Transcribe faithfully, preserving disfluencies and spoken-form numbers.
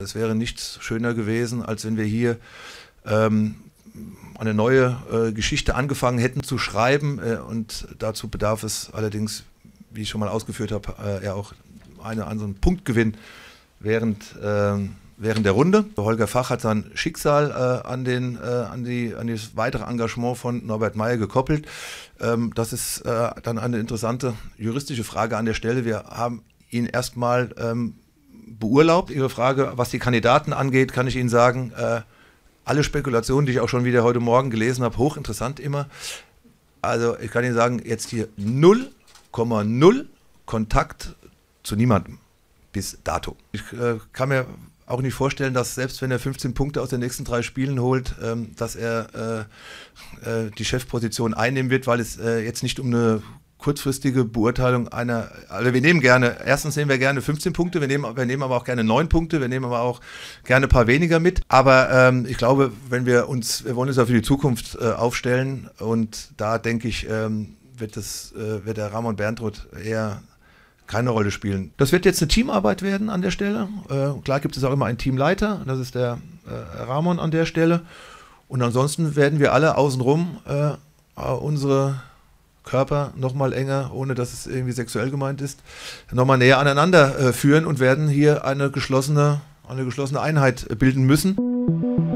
Es wäre nichts schöner gewesen, als wenn wir hier ähm, eine neue äh, Geschichte angefangen hätten zu schreiben. Äh, und dazu bedarf es allerdings, wie ich schon mal ausgeführt habe, äh, ja auch eine, einen so einen Punktgewinn während, äh, während der Runde. Holger Fach hat sein Schicksal äh, an, den, äh, an, die, an das weitere Engagement von Norbert Meyer gekoppelt. Ähm, das ist äh, dann eine interessante juristische Frage an der Stelle. Wir haben ihn erstmal ähm, beurlaubt. Ihre Frage, was die Kandidaten angeht, kann ich Ihnen sagen, äh, alle Spekulationen, die ich auch schon wieder heute Morgen gelesen habe, hochinteressant immer. Also ich kann Ihnen sagen, jetzt hier null Komma null Kontakt zu niemandem bis dato. Ich äh, kann mir auch nicht vorstellen, dass selbst wenn er fünfzehn Punkte aus den nächsten drei Spielen holt, ähm, dass er äh, äh, die Chefposition einnehmen wird, weil es äh, jetzt nicht um eine kurzfristige Beurteilung einer, also wir nehmen gerne, erstens nehmen wir gerne fünfzehn Punkte, wir nehmen, wir nehmen aber auch gerne neun Punkte, wir nehmen aber auch gerne ein paar weniger mit, aber ähm, ich glaube, wenn wir uns, wir wollen uns ja für die Zukunft äh, aufstellen und da denke ich, ähm, wird, das, äh, wird der Ramon Berntrodt eher keine Rolle spielen. Das wird jetzt eine Teamarbeit werden an der Stelle, äh, klar gibt es auch immer einen Teamleiter, das ist der äh, Ramon an der Stelle und ansonsten werden wir alle außenrum äh, unsere Körper nochmal enger, ohne dass es irgendwie sexuell gemeint ist, nochmal näher aneinander äh, führen und werden hier eine geschlossene, eine geschlossene Einheit bilden müssen.